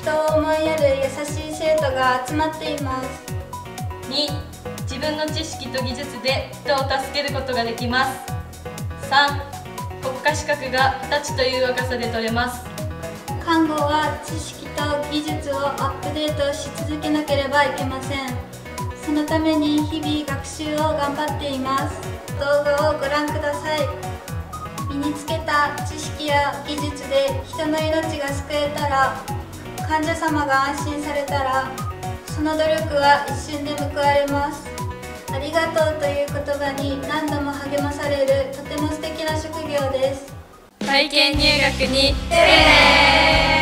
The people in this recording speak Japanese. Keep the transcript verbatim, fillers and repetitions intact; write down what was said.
人を思いやる優しい生徒が集まっています。 に、自分の知識と技術で人を助けることができます。さん、国家資格がはたちという若さで取れます。 看護は知識と技術をアップデートし続けなければいけません。そのために日々学習を頑張っています。動画をご覧ください。身につけた知識や技術で人の命が救えたら、患者様が安心されたら、その努力は一瞬で報われます。ありがとうという言葉に何度も励まされるとても素敵な職業です。 体験入学に来てねー。